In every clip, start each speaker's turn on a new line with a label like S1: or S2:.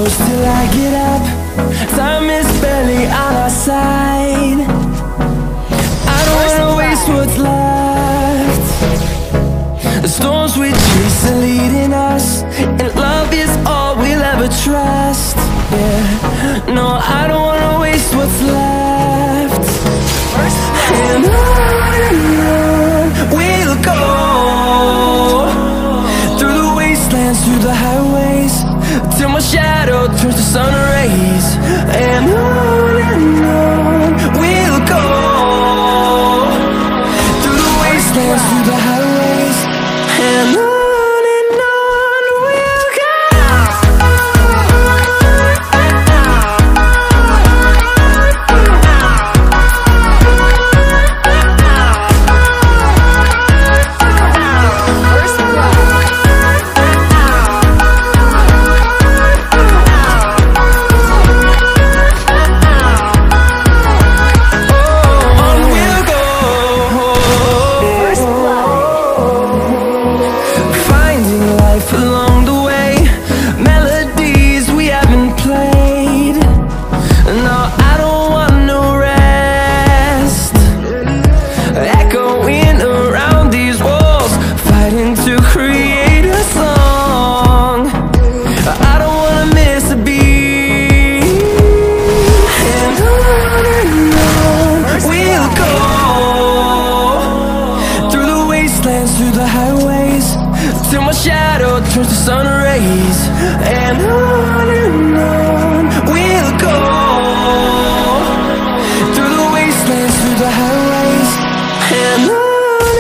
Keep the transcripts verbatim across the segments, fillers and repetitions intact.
S1: close till I get up. Time is barely on our side. I don't wanna waste what's left. The storms we chase are leading us, and love is all we'll ever trust. Yeah, no, I don't wanna waste what's left. And on and on we'll go, through the wastelands, through the highways, till my shadow turns to sun rays. And on and on we'll go, through the wastelands, through the highways, and on. Through the highways, till my shadow turns to sun rays. And on and on we'll go, through the wastelands, through the highways, and on.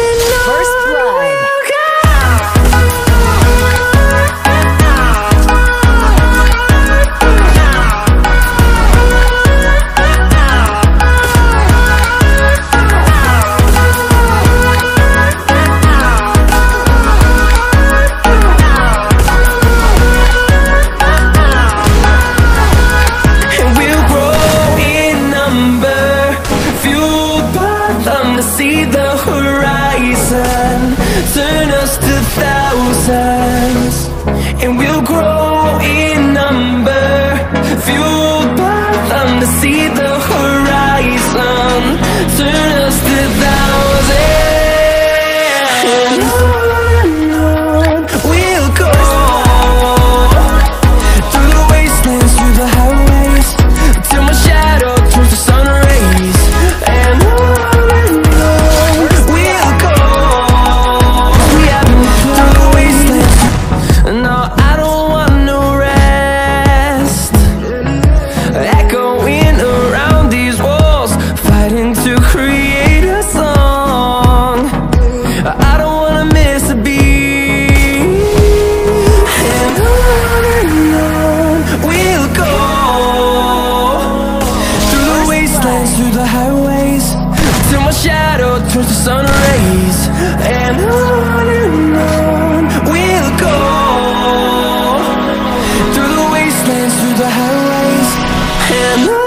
S1: See the horizon, turn us to thousands, and we'll grow in number, fueled by them. To see the horizon, turn us to thousands, and on and on we'll go, through the wastelands, through the highways, till my shadow turns to sun rays. And on through the highways, till my shadow turns to sun rays. And on and on we'll go, through the wastelands, through the highways, and on.